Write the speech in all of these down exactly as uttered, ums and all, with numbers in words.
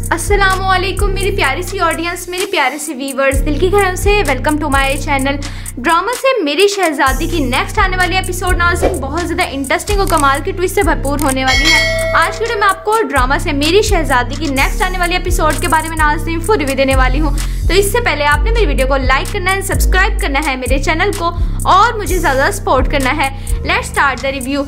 अस्सलामुअलैकुम मेरी प्यारी सी ऑडियंस, मेरे प्यारे से व्यूवर्स, दिल की गहराइयों से welcome to my channel. Drama से मेरी शहजादी की नेक्स्ट आने वाली एपिसोड नाज़रीन बहुत ज़्यादा इंटरेस्टिंग और कमाल की ट्विस्ट से भरपूर होने वाली है। आज के वीडियो में आपको ड्रामा से मेरी शहजादी की नेक्स्ट आने वाली एपिसोड के बारे में नाज़रीन फुल रिव्यू देने वाली हूँ। तो इससे पहले आपने मेरी वीडियो को लाइक करना है, सब्सक्राइब करना है मेरे चैनल को और मुझे ज़्यादा सपोर्ट करना है। Let's start the review.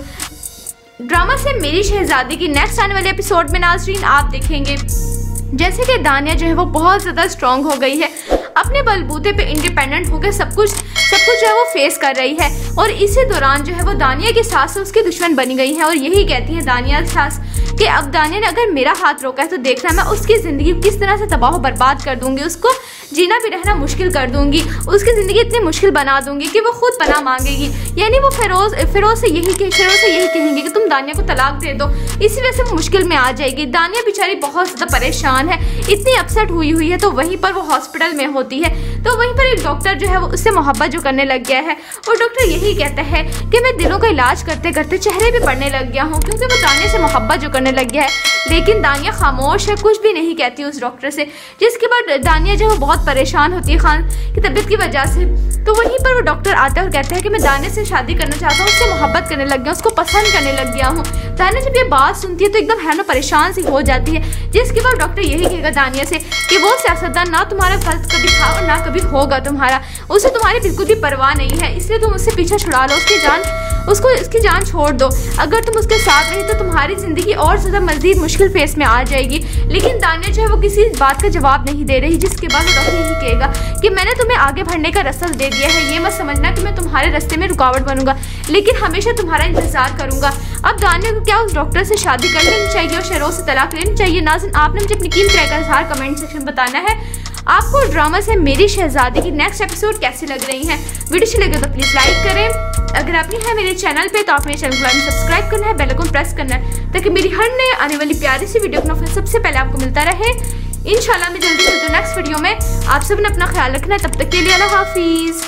Drama से मेरी शहजादी की नेक्स्ट आने वाले एपिसोड में नाज़रीन आप देखेंगे जैसे कि दानिया जो है वो बहुत ज़्यादा स्ट्रॉन्ग हो गई है, अपने बलबूते पे इंडिपेंडेंट होकर सब कुछ सब कुछ जो है वो फेस कर रही है। और इसी दौरान जो है वो दानिया की सास उसकी दुश्मन बनी गई है और यही कहती है दानिया की सास कि अब दानिया ने अगर मेरा हाथ रोका है तो देखना मैं उसकी ज़िंदगी किस तरह से तबाह बर्बाद कर दूंगी, उसको जीना भी रहना मुश्किल कर दूंगी, उसकी ज़िंदगी इतनी मुश्किल बना दूंगी कि वो खुद पनाह मांगेगी। यानी वो फिरोज फिरोज से यही फिरोज से यही कहेंगे कि तुम दानिया को तलाक दे दो। इसी वजह से वो मुश्किल में आ जाएगी। दानिया बेचारी बहुत ज़्यादा परेशान है, इतनी अपसेट हुई हुई है। तो वहीं पर वो हॉस्पिटल में होती है तो वहीं पर एक डॉक्टर जो है वो उससे मोहब्बत जो करने लग गया है और डॉक्टर यही कहता है कि मैं दिलों का इलाज करते करते चेहरे भी पड़ने लग गया हूँ, क्योंकि वो दानिया से मोहब्बत जो करने लग गया है। लेकिन दानिया खामोश है, कुछ भी नहीं कहती उस डॉक्टर से। जिसके बाद दानिया जो है बहुत परेशान होती है खान की तबीयत की वजह से। तो वहीं पर वो डॉक्टर आता है और कहता है कि मैं दानिया से शादी करना चाहता हूँ, उससे मोहब्बत करने लग गया, उसको पसंद करने लग गया हूँ। दानिया जब ये बात सुनती है तो एकदम हैरान परेशान सी हो जाती है। जिसके बाद डॉक्टर यही कहेगा दानिया से कि वो सियासतदान ना तुम्हारा फर्ज कभी था और ना कभी होगा तुम्हारा, उसे तुम्हारी बिल्कुल भी परवाह नहीं है, इसलिए तुम उससे पीछा छुड़ा लो, उसकी जान उसको उसकी जान छोड़ दो। अगर तुम उसके साथ रही तो तुम्हारी ज़िंदगी और ज़्यादा मज़ीद मुश्किल फेस में आ जाएगी। लेकिन दानिया जो है वो किसी बात का जवाब नहीं दे रही। जिसके बाद वो डॉक्टर यही कहेगा कि मैंने तुम्हें आगे बढ़ने का रास्ता दे दिया है, ये मत समझना कि मैं तुम्हारे रास्ते में रुकावट बनूंगा, लेकिन हमेशा तुम्हारा इंतजार करूंगा। अब दानिया को क्या उस डॉक्टर से शादी कर लेनी चाहिए और शेरों से तलाक लेनी चाहिए? नाज़रीन, आपने मुझे अपनी कीमती राय का इज़हार कमेंट सेक्शन बताना है। आपको ड्रामा से मेरी शहजादी की नेक्स्ट एपिसोड कैसी लग रही है? वीडियो अच्छी लगे तो प्लीज़ लाइक करें। अगर आप नहीं है मेरे चैनल पे तो आप मेरे चैनल को सब्सक्राइब करना है, बेल आइकन प्रेस करना है ताकि मेरी हर नए आने वाली प्यारी सी वीडियो का सबसे पहले आपको मिलता रहे। इंशाल्लाह मैं जल्दी मिलती हूँ नेक्स्ट वीडियो में। आप सब ने अपना ख्याल रखना है, तब तक के लिए अल्लाह हाफिज़।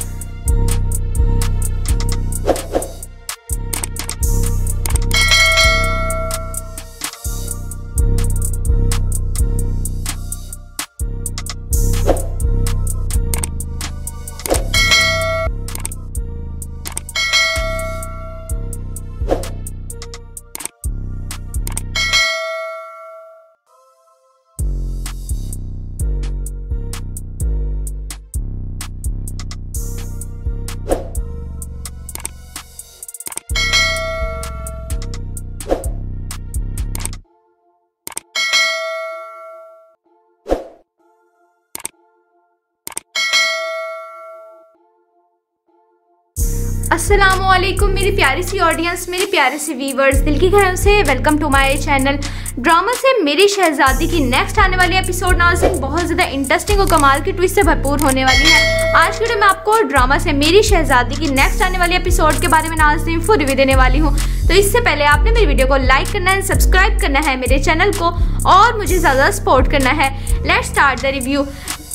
अस्सलामुअलैकुम मेरी प्यारी सी ऑडियंस, मेरे प्यारे से व्यूवर्स, दिल की गहराइयों से welcome to my channel. Drama से मेरी शहजादी की नेक्स्ट आने वाली एपिसोड नाज़रीन बहुत ज़्यादा इंटरेस्टिंग और कमाल की ट्विस्ट से भरपूर होने वाली है। आज के वीडियो में आपको ड्रामा से मेरी शहजादी की नेक्स्ट आने वाली एपिसोड के बारे में नाज़रीन फुल रिव्यू देने वाली हूँ। तो इससे पहले आपने मेरी वीडियो को लाइक करना है, सब्सक्राइब करना है मेरे चैनल को और मुझे ज़्यादा सपोर्ट करना है। Let's start the review.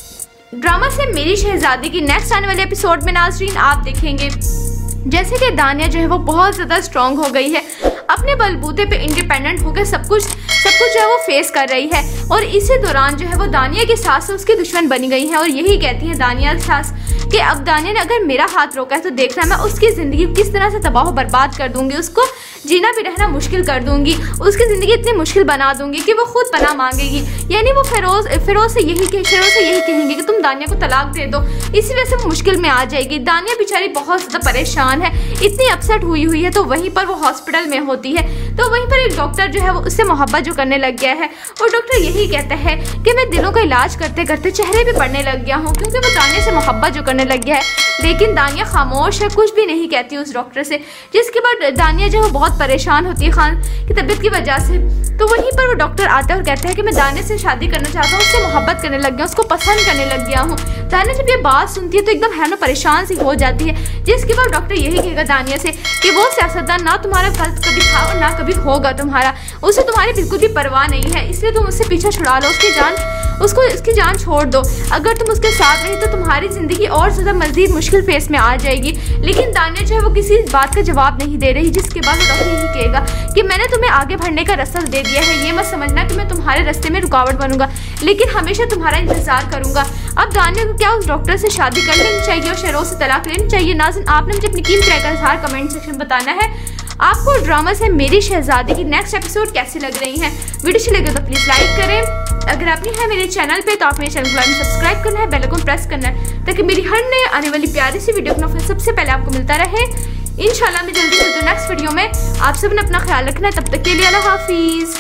Drama से मेरी शहजादी की नेक्स्ट आने वाले एपिसोड में नाज़रीन आप देखेंगे जैसे कि दानिया जो है वो बहुत ज़्यादा स्ट्रॉन्ग हो गई है, अपने बलबूते पे इंडिपेंडेंट होकर सब कुछ सब कुछ जो है वो फेस कर रही है। और इसी दौरान जो है वो दानिया की सास उसकी दुश्मन बनी गई है और यही कहती है दानिया की सास कि अब दानिया ने अगर मेरा हाथ रोका है तो देखना मैं उसकी ज़िंदगी किस तरह से तबाह बर्बाद कर दूंगी, उसको जीना भी रहना मुश्किल कर दूंगी, उसकी ज़िंदगी इतनी मुश्किल बना दूंगी कि वो खुद पनाह मांगेगी। यानी वो फिरोज फिरोज से यही फिरोज से यही कहेंगे कि तुम दानिया को तलाक दे दो। इसी वजह से वो मुश्किल में आ जाएगी। दानिया बेचारी बहुत ज़्यादा परेशान है, इतनी अपसेट हुई हुई है। तो वहीं पर वो हॉस्पिटल में होती है तो वहीं पर एक डॉक्टर जो है वो उससे मोहब्बत जो करने लग गया है और डॉक्टर यही कहता है कि मैं दिलों का इलाज करते करते चेहरे भी पड़ने लग गया हूँ, क्योंकि वो दानिया से मोहब्बत जो करने लग गया है। लेकिन दानिया खामोश है, कुछ भी नहीं कहती उस डॉक्टर से। जिसके बाद दानिया जो है बहुत परेशान होती है खान की तबीयत की वजह से। तो वहीं पर वो डॉक्टर आता है और कहता है कि मैं दानिया से शादी करना चाहता हूँ, उससे मोहब्बत करने लग गया, उसको पसंद करने लग गया हूँ। दानिया जब ये बात सुनती है तो एकदम हैरान परेशान सी हो जाती है। जिसके बाद डॉक्टर यही कहेगा दानिया से कि वो सियासतदान ना तुम्हारा फर्ज कभी था और ना कभी होगा तुम्हारा, उसे तुम्हारी बिल्कुल भी परवाह नहीं है, इसलिए तुम उससे पीछा छुड़ा लो, उसकी जान उसको इसकी जान छोड़ दो। अगर तुम उसके साथ रही तो तुम्हारी ज़िंदगी और ज़्यादा मज़ीद मुश्किल फेस में आ जाएगी। लेकिन दानिया जो है वो किसी बात का जवाब नहीं दे रही, जिसके बाद डॉक्टर यही कहेगा कि मैंने तुम्हें आगे बढ़ने का रास्ता दे दिया है, ये मत समझना कि मैं तुम्हारे रास्ते में रुकावट बनूंगा, लेकिन हमेशा तुम्हारा इंतजार करूंगा। अब दानिया को क्या उस डॉक्टर से शादी कर लेनी चाहिए और शेरों से तलाक लेनी चाहिए? नाज़रीन, आपने मुझे अपनी कीमती राय का इज़हार कमेंट सेक्शन में बताना है। आपको ड्रामा से मेरी शहजादी की नेक्स्ट एपिसोड कैसी लग रही है? वीडियो अच्छी लगे तो प्लीज़ लाइक करें। अगर आप नहीं है मेरे चैनल पे तो आप मेरे चैनल को सब्सक्राइब करना है, बेल आइकन प्रेस करना है, ताकि मेरी हर नए आने वाली प्यारी सी वीडियो का नोटिफिकेशन सबसे पहले आपको मिलता रहे। इंशाल्लाह मैं जल्दी मिलती हूँ नेक्स्ट वीडियो में। आप सब ने अपना ख्याल रखना है, तब तक के लिए अल्लाह हाफिज़।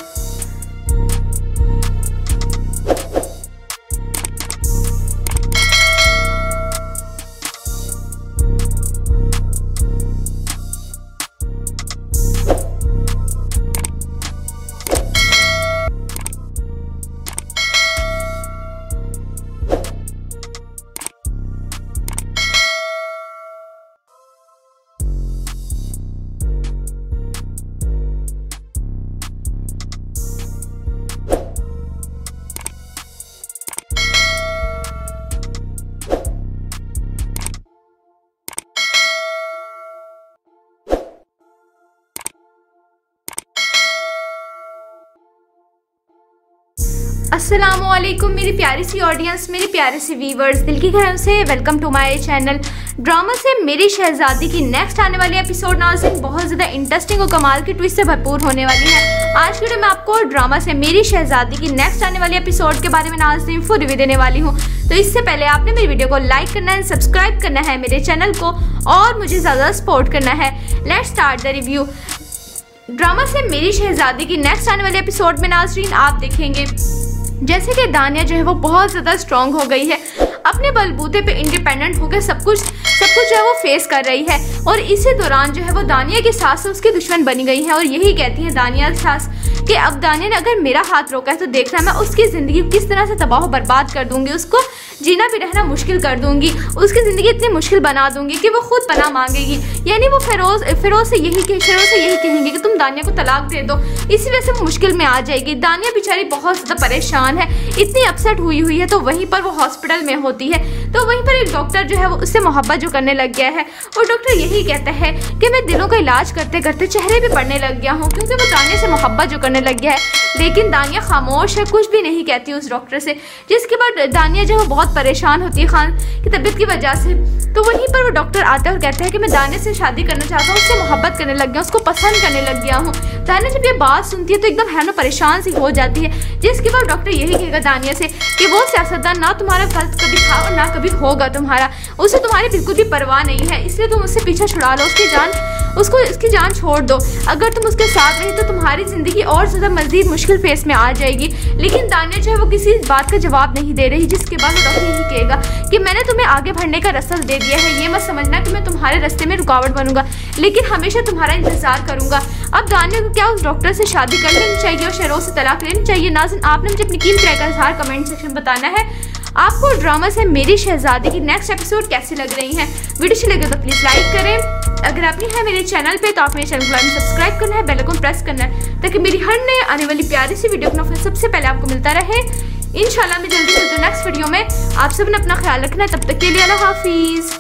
अस्सलामुअलैकुम मेरी प्यारी सी ऑडियंस, मेरे प्यारे से व्यूवर्स, दिल की गहराइयों से welcome to my channel. Drama से मेरी शहजादी की नेक्स्ट आने वाली एपिसोड नाज़रीन बहुत ज़्यादा इंटरेस्टिंग और कमाल की ट्विस्ट से भरपूर होने वाली है। आज की वीडियो में आपको ड्रामा से मेरी शहजादी की नेक्स्ट आने वाली एपिसोड के बारे में नाज़रीन फुल रिव्यू देने वाली हूँ। तो इससे पहले आपने मेरी वीडियो को लाइक करना है, सब्सक्राइब करना है मेरे चैनल को और मुझे ज़्यादा सपोर्ट करना है। Let's start the review. Drama से मेरी शहजादी की नेक्स्ट आने वाले एपिसोड में नाज़रीन आप देखेंगे जैसे कि दानिया जो है वो बहुत ज़्यादा स्ट्रॉन्ग हो गई है, अपने बलबूते पे इंडिपेंडेंट होकर सब कुछ सब कुछ जो है वो फेस कर रही है। और इसी दौरान जो है वो दानिया की सास उसकी दुश्मन बनी गई है और यही कहती है दानिया सास कि अब दानिया ने अगर मेरा हाथ रोका है तो देखना मैं उसकी ज़िंदगी किस तरह से तबाह बर्बाद कर दूंगी, उसको जीना भी रहना मुश्किल कर दूंगी, उसकी ज़िंदगी इतनी मुश्किल बना दूंगी कि वो खुद पनाह मांगेगी। यानी वो फिरोज फिरोज से यही कह फिरोज से यही कहेंगे कि तुम दानिया को तलाक दे दो, इसी वजह से वो मुश्किल में आ जाएगी। दानिया बेचारी बहुत ज़्यादा परेशान है, इतनी अपसेट हुई हुई है। तो वहीं पर वो हॉस्पिटल में होती है तो वहीं पर एक डॉक्टर जो है वो उससे मोहब्बत जो करने लग गया है और डॉक्टर यही कहता है कि मैं दिलों का इलाज करते करते चेहरे भी पड़ने लग गया हूँ, क्योंकि वो दानिया से मोहब्बत जो करने लग गया है। लेकिन दानिया खामोश है, कुछ भी नहीं कहती उस डॉक्टर से, जिसके बाद दानिया जो है वो बहुत परेशान होती है खान की तबीयत की वजह से। तो वहीं पर वो डॉक्टर आता है और कहता है कि मैं दानिया से शादी करना चाहता हूँ, उससे मोहब्बत करने लग गया, उसको पसंद करने लग गया हूँ। दानिया जब ये बात सुनती है तो एकदम हैरान परेशान सी हो जाती है, जिसके बाद डॉक्टर यही कहेगा दानिया से कि वो सियासतदान ना तुम्हारा फर्ज कभी था और ना कभी होगा तुम्हारा, उसे तुम्हारी बिल्कुल भी परवाह नहीं है, इसलिए तुम उससे पीछा छुड़ा लो, उसकी जान उसको इसकी जान छोड़ दो। अगर तुम उसके साथ रही तो तुम्हारी ज़िंदगी और ज़्यादा मज़ीद मुश्किल फेस में आ जाएगी। लेकिन दानिया जो है वो किसी बात का जवाब नहीं दे रही, जिसके बाद डॉक्टर यही कहेगा कि मैंने तुम्हें आगे बढ़ने का रास्ता दे दिया है, ये मत समझना कि मैं तुम्हारे रास्ते में रुकावट बनूंगा, लेकिन हमेशा तुम्हारा इंतजार करूंगा। अब दानिया को क्या उस डॉक्टर से शादी कर लेनी चाहिए और शेरों से तलाक लेनी चाहिए? नाज़रीन, आपने मुझे अपनी कीमती राय का इज़हार कमेंट सेक्शन में बताना है। आपको ड्रामा से मेरी शहजादी की नेक्स्ट एपिसोड कैसी लग रही है? वीडियो अच्छी लगे तो प्लीज़ लाइक करें। अगर आप नहीं है मेरे चैनल पे तो आप मेरे चैनल को सब्सक्राइब करना है, बेल आइकन प्रेस करना है, ताकि मेरी हर नए आने वाली प्यारी सी वीडियो का नोटिफिकेशन सबसे पहले आपको मिलता रहे। इंशाल्लाह मैं जल्दी मिलती हूँ नेक्स्ट वीडियो में। आप सब ने अपना ख्याल रखना है, तब तक के लिए अल्लाह हाफिज़।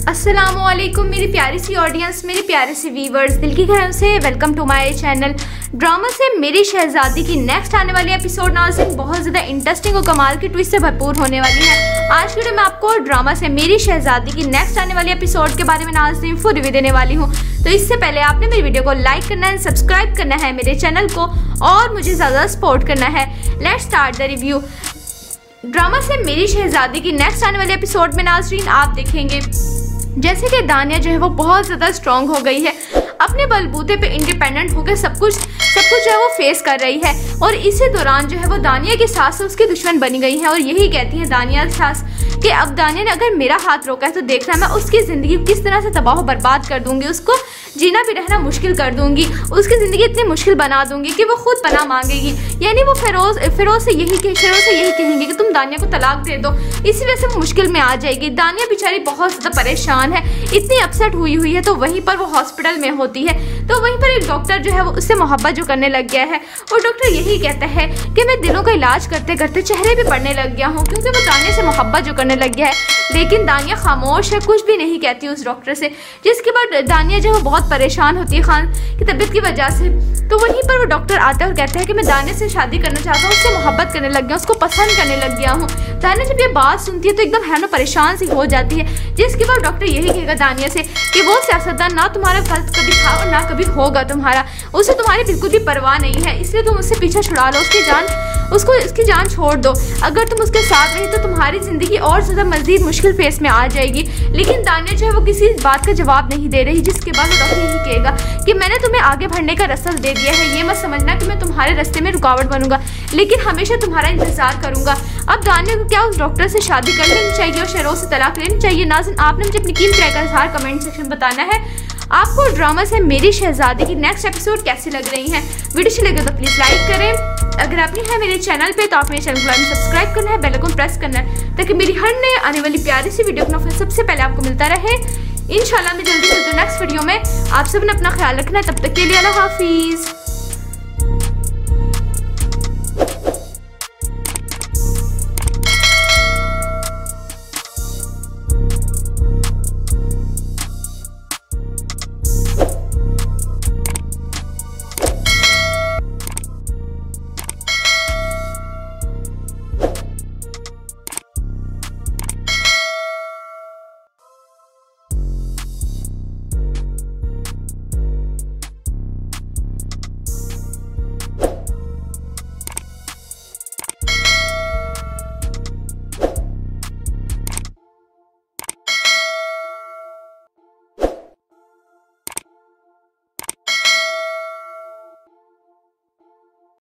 अस्सलामुअलैकुम मेरी प्यारी सी ऑडियंस, मेरे प्यारे से व्यूवर्स, दिल की गहराइयों से welcome to my channel. Drama से मेरी शहजादी की नेक्स्ट आने वाली एपिसोड नाज़रीन बहुत ज़्यादा इंटरेस्टिंग और कमाल की ट्विस्ट से भरपूर होने वाली है। आज की वीडियो में आपको ड्रामा से मेरी शहजादी की नेक्स्ट आने वाली एपिसोड के बारे में नाज़रीन फुल रिव्यू देने वाली हूँ। तो इससे पहले आपने मेरी वीडियो को लाइक करना है, सब्सक्राइब करना है मेरे चैनल को और मुझे ज़्यादा सपोर्ट करना है। Let's start the review. Drama से मेरी शहजादी की नेक्स्ट आने वाले एपिसोड में नाज़रीन आप देखेंगे जैसे कि दानिया जो है वो बहुत ज़्यादा स्ट्रॉन्ग हो गई है, अपने बलबूते पे इंडिपेंडेंट होकर सब कुछ सब कुछ जो है वो फेस कर रही है। और इसी दौरान जो है वो दानिया की सास उसकी दुश्मन बनी गई है और यही कहती है दानिया की सास कि अब दानिया ने अगर मेरा हाथ रोका है तो देखना मैं उसकी ज़िंदगी किस तरह से तबाह बर्बाद कर दूंगी, उसको जीना भी रहना मुश्किल कर दूंगी, उसकी ज़िंदगी इतनी मुश्किल बना दूंगी कि वो खुद पनाह मांगेगी। यानी वो फिरोज फिरोज से यही फिरोज से यही कहेंगे कि तुम दानिया को तलाक दे दो, इसी वजह से वो मुश्किल में आ जाएगी। दानिया बेचारी बहुत ज़्यादा परेशान है, इतनी अपसेट हुई हुई है। तो वहीं पर वो हॉस्पिटल में होती है तो वहीं पर एक डॉक्टर जो है वो उससे मोहब्बत जो करने लग गया है और डॉक्टर यही कहता है कि मैं दिलों का इलाज करते करते चेहरे भी पड़ने लग गया हूँ, क्योंकि वो दानिया से मोहब्बत जो करने लग गया है। लेकिन दानिया खामोश है, कुछ भी नहीं कहती उस डॉक्टर से, जिसके बाद दानिया जो है बहुत परेशान होती है खान की तबीयत की वजह से। तो वहीं पर वो डॉक्टर आता है और कहता है कि मैं दानिया से शादी करना चाहता हूँ, उससे मोहब्बत करने लग गया, उसको पसंद करने लग गया हूँ। दानिया जब ये बात सुनती है तो एकदम हैरान परेशान सी हो जाती है, जिसके बाद डॉक्टर यही कहेगा दानिया से कि वो सियासतदान ना तुम्हारा फर्ज कभी था और ना कभी होगा तुम्हारा, उसे तुम्हारी बिल्कुल भी परवाह नहीं है, इसलिए तुम उससे पीछा छुड़ा लो, उसकी जान उसको इसकी जान छोड़ दो। अगर तुम उसके साथ रही तो तुम्हारी ज़िंदगी और ज़्यादा मज़ीद मुश्किल फेस में आ जाएगी। लेकिन दानिया जो है वो किसी बात का जवाब नहीं दे रही, जिसके बाद वो डॉक्टर यही कहेगा कि मैंने तुम्हें आगे बढ़ने का रास्ता दे दिया है, ये मत समझना कि मैं तुम्हारे रास्ते में रुकावट बनूंगा, लेकिन हमेशा तुम्हारा इंतजार करूंगा। अब दानिया को क्या उस डॉक्टर से शादी कर लेनी चाहिए और शेरोज से तलाक लेनी चाहिए? नाज़रीन आपने मुझे अपनी कीमती राय का इज़हार कमेंट सेक्शन बताना है। आपको ड्रामा से मेरी शहजादी की नेक्स्ट एपिसोड कैसी लग रही है? वीडियो अच्छी लगे तो प्लीज़ लाइक करें। अगर आप नहीं है मेरे चैनल पे तो आप मेरे चैनल को सब्सक्राइब करना है, बेल आइकन प्रेस करना है, ताकि मेरी हर नए आने वाली प्यारी सी वीडियो का सबसे पहले आपको मिलता रहे। इंशाल्लाह मैं जल्दी मिलती हूँ नेक्स्ट वीडियो में। आप सब ने अपना ख्याल रखना है, तब तक के लिए अल्लाह हाफिज़।